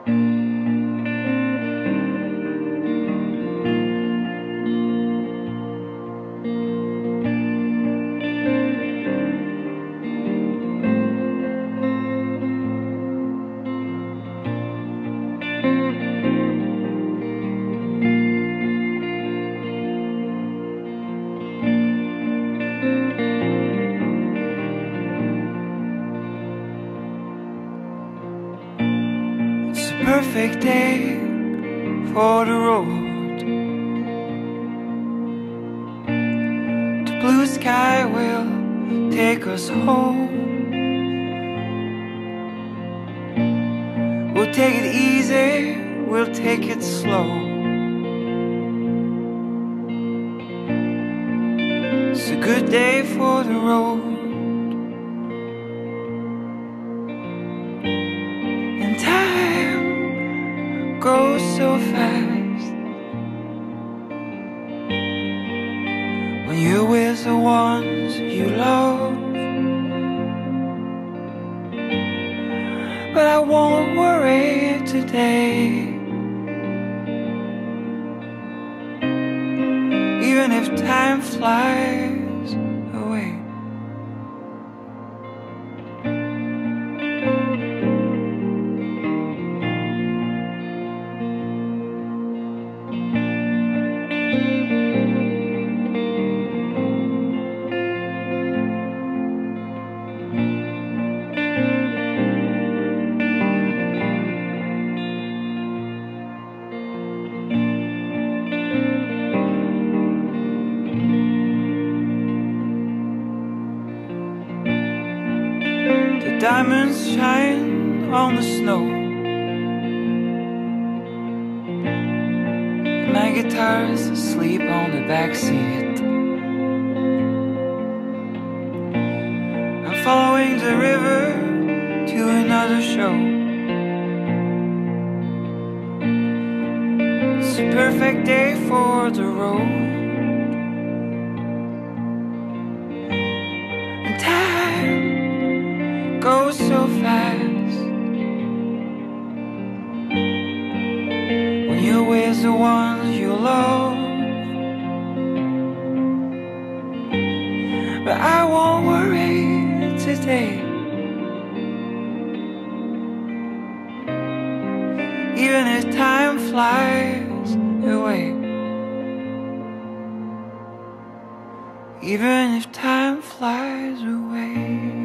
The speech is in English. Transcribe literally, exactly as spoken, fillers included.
Perfect day for the road. The blue sky will take us home. We'll take it easy, we'll take it slow. It's a good day for the road. And time goes so fast when you're with the ones you love. But I won't worry today, even if time flies away. Diamonds shine on the snow. My guitar's asleep on the backseat. I'm following the river to another show. It's a perfect day for the road. And time goes so fast when you're with the ones you love. But I won't worry today, even if time flies away. Even if time flies away.